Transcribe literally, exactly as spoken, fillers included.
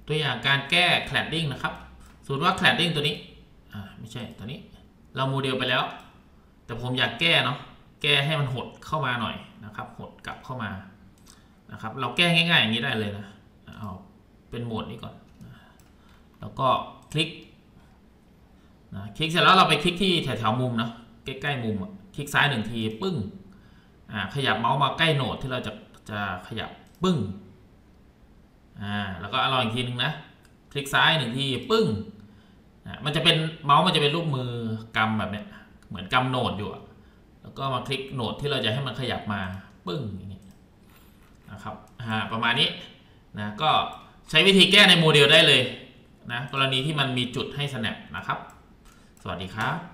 ตัวอย่างการแก้แคลดดิ้งนะครับสมมติว่าแคลดดิ้งตัวนี้อ่าไม่ใช่ตัวนี้เราโมเดลไปแล้วแต่ผมอยากแก้เนาะแก้ให้มันหดเข้ามาหน่อยนะครับหดกลับเข้ามานะครับเราแก้ง่ายๆอย่างนี้ได้เลยนะเอาเป็นโหมดนี้ก่อนแล้วก็คลิกนะคลิกเสร็จแล้วเราไปคลิกที่แถวๆมุมนะใกล้ๆมุมคลิกซ้ายหนึ่งทีปึ้งอ่าขยับเมาส์มาใกล้โหนดที่เราจะจะขยับปึ้งอ่าแล้วก็ลองอีกทีนึงนะคลิกซ้ายหนึ่งทีปึ้งอ่ามันจะเป็นเมาส์มันจะเป็นรูปมือกำแบบเนี้ยเหมือนกำโหนดอยู่แล้วก็มาคลิกโหนดที่เราจะให้มันขยับมาปึ้งอย่างนี้นะครับอ่าประมาณนี้นะก็ใช้วิธีแก้ในโมเดลได้เลยนะกรณีที่มันมีจุดให้ snap นะครับสวัสดีครับ